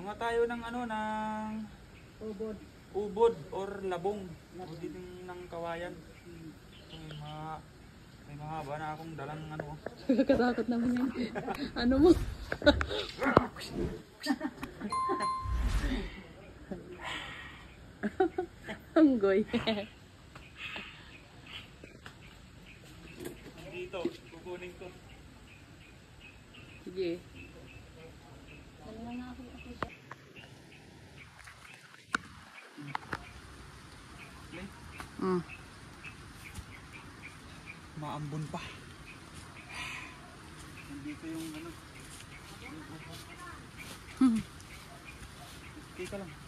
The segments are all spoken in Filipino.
Mga tayo ng ano, ng Ubod. ubod or labong. O dito ng kawayan. May mahaba na akong dalang ano. Kakatakot naman yan. Ano mo? Anggoy. Dito, kukunin ko. Sige. Maambon pa. Nandito yung ano. Okay ka lang.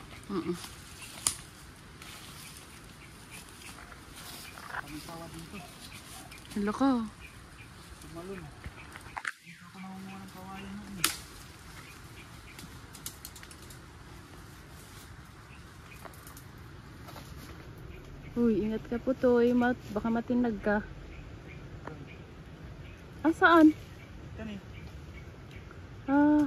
Kami tawa dito. Hala ka. Tumalun. Dito ako nakunguha ng kawayan noon. Uy, ingat ka po Toy. Baka matinag ka. Ah, saan? Yan eh. Ah.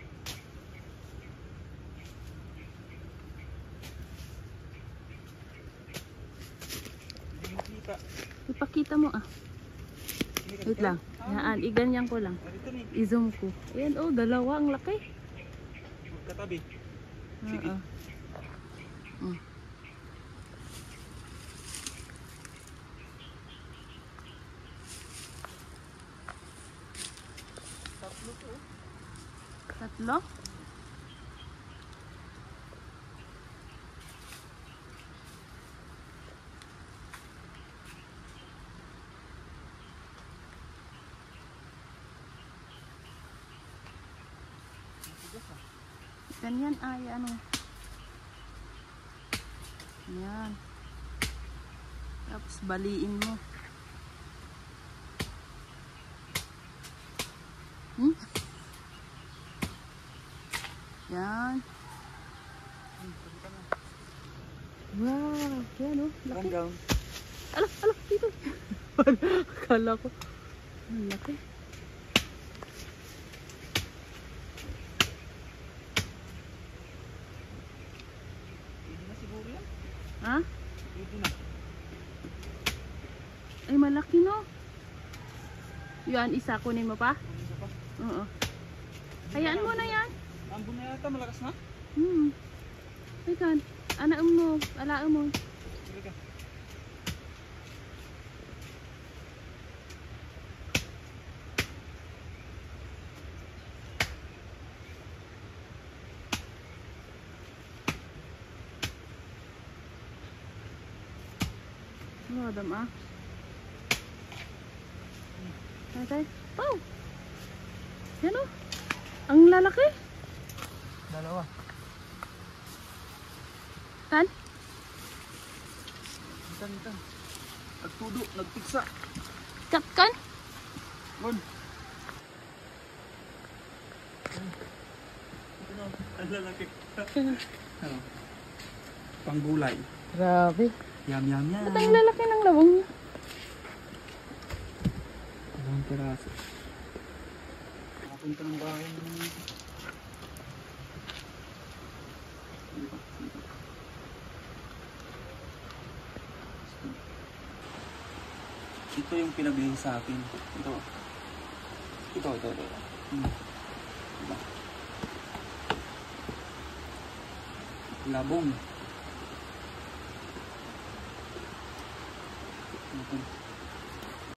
Hindi mo kita. Ipakita mo ah. Wait lang. Yan, iganyan ko lang. Dito ni. I-zoom ko. Ayan, oh, dalawa. Ang laki. Magkatabi. Sige. Tatlo to. Tatlo? Ganyan ay ano. Yan. Tapos baliin mo. Yan. Wow. Yan oh. Laki. Down. Alak, dito. Akala ko. Ang laki. Pwede na siguro yan. Ha? Pwede na. Ay, malaki no. Yan, isa kunin mo pa? Pwede pa. Oo. Hayaan mo na yan. Ambon na yata, malakas na. Ikan, anak mo, alaan mo. Sige ka. Madam ah. Tatay. Oh! Yan oh. Ang lalaki. Dalawa. Kan? Ito. Nagtudo, nagpiksa. Kan? Gon. Ang lalaki. Ano? Panggulay. Grabe. Yum. Ba't ang lalaki ng labong niya? Ilang piraso. Nakapunta ng bahay ng... Ito yung pinabili sa akin. Ito. Diba? Labong. Ito.